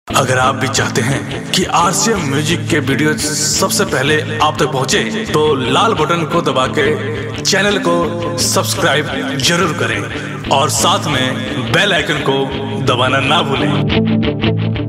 अगर आप भी चाहते हैं कि आरसीएम म्यूजिक के वीडियो सबसे पहले आप तक पहुंचे, तो लाल बटन को दबा के चैनल को सब्सक्राइब जरूर करें और साथ में बेल आइकन को दबाना ना भूलें।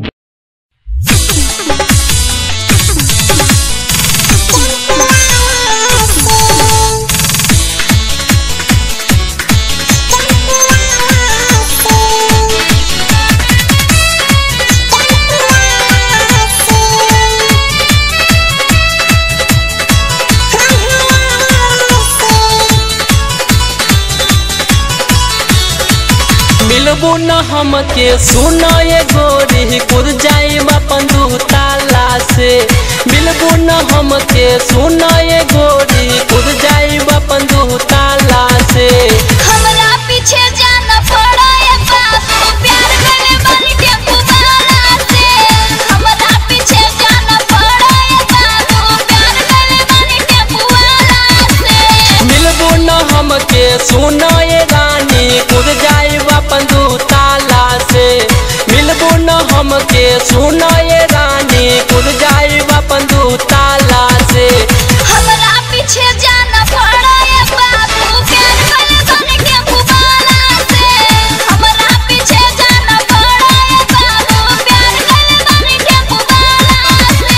मिलबू न हमके सुन ये गोरी कूद जाए अपन दू ताला से। मिलबू न हमके सुन ये गोरी कूद जाए अपन दू ताला से। हमरा पीछे जाना पड़ा ये बाबू, प्यार करने वाली टेम्पू वाला से। हमरा पीछे जाना पड़ा ये बाबू, प्यार करने वाली टेम्पू वाला से। मिलबू न हमके सुन ये रानी कूद जाए अपन दू ताला से। मिलबू न हमके सुन ये रानी कूद जाए अपन दू ताला से। हमरा पीछे जाना पड़ा ये बाबू, प्यार करने वाली टेम्पू वाला से। हमरा पीछे जाना पड़ा ये बाबू, प्यार करने वाली टेम्पू वाला से।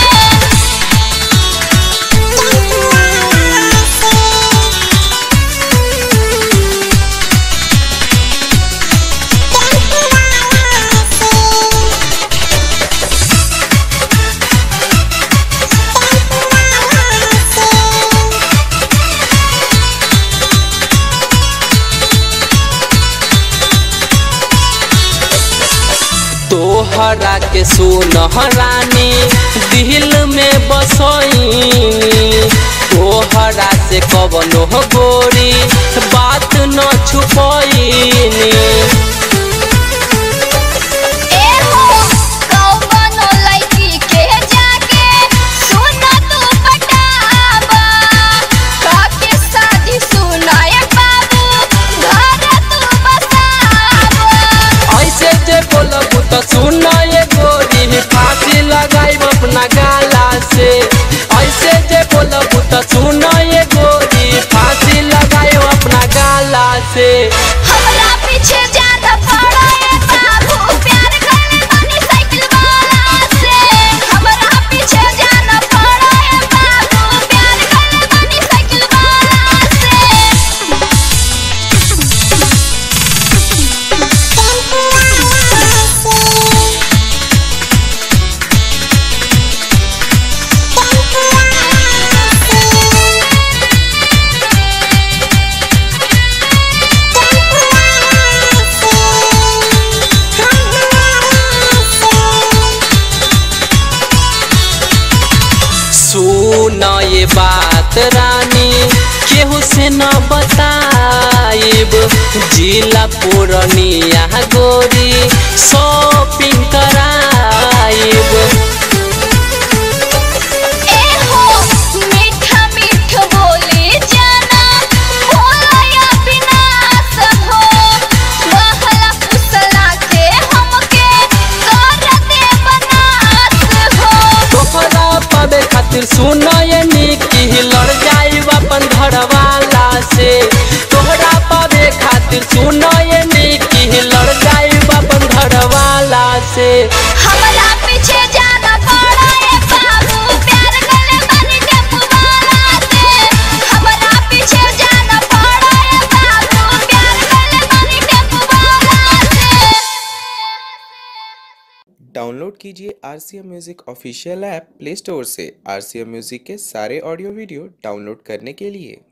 तोहरा के सुनहरानी दिल में बसोइनी। तोहरा से कवनो गोरी बात न छुपैनी। सुन ये गोरी फांसी लगाई अपना गाला से। ऐसे जे बोलबू त सुन ये गोरी फांसी लगाई अपना गाला से। हमरा पीछे जाना पड़ा ये बाबू, प्यार करने वाली साइकिल वाला से। हमरा पीछे जाना पड़ा ये बाबू, प्यार करने वाली साइकिल वाला से। सुन ये बात रानी केहू से न बताइब। जिला पूर्णिया गोरी शॉपिंग कराइब। सुन ये निकी लड़ जाई अपन घर वाला से। तोहरा पावे खातिर सुन ये निकी लड़ जाई अपन घर वाला से। हमरा पीछे जाना पड़ा ये बाबू, प्यार करने वाली टेम्पू वाला से। हमरा पीछे जाना पड़ा ये बाबू, प्यार करने वाली टेम्पू वाला से। डाउनलोड कीजिए RCM music official app play store से। आरसीएम म्यूजिक के सारे ऑडियो वीडियो डाउनलोड करने के लिए